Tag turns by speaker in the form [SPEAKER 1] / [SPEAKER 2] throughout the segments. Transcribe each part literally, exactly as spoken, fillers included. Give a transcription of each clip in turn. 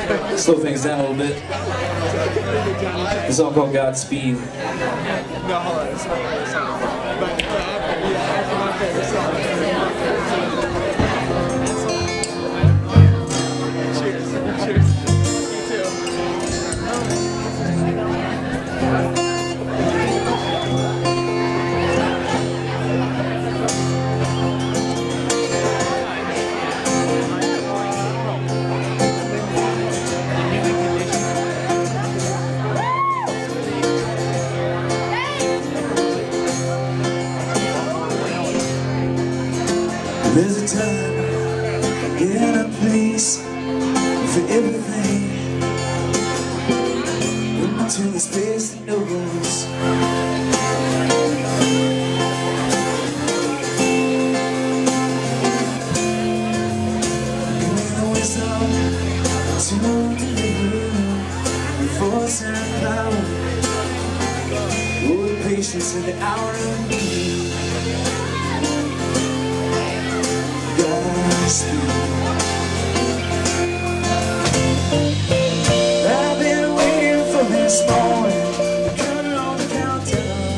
[SPEAKER 1] slow things down a little bit. A song called Godspeed.
[SPEAKER 2] No, hold on. It's not my song. But yeah, it's my favorite song. Cheers. Cheers. You too.
[SPEAKER 3] There's a time and a place for everything. Into the space that knows. Give me the wisdom to deliver, the force and power, oh, the patience in the hour of need. I've been waiting for this moment, counting on the countdown.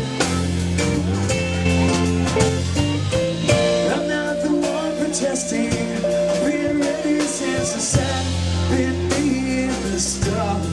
[SPEAKER 3] I'm not the one protesting, I've been ready since the sun beneath the stars.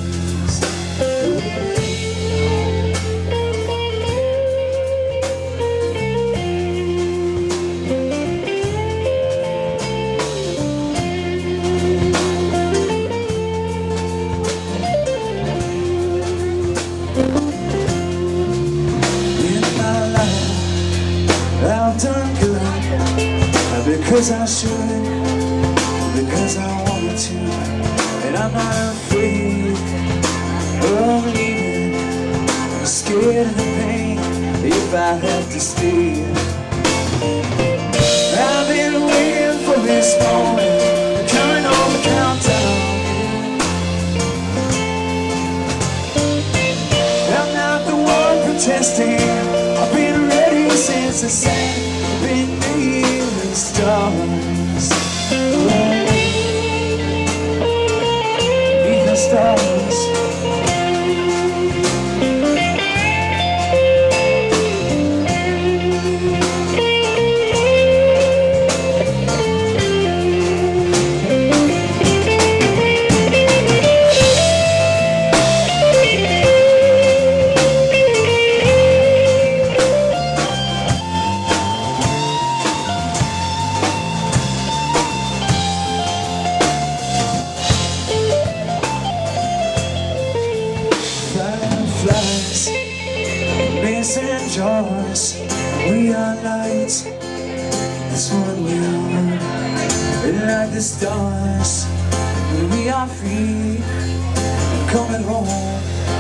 [SPEAKER 3] I've done good, because I should, because I want to, and I'm not afraid of leaving. I'm scared of the pain if I have to stay. I've been waiting for this moment, counting on the countdown. I'm not the one protesting, I've been ready since the sun beneath the stars. Beneath the stars. Fireflies, missing jars, we are lights, that's what we are. And like the stars, we are free, coming home,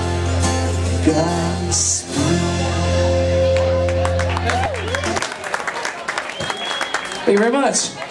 [SPEAKER 3] Godspeed.
[SPEAKER 1] Thank you very much.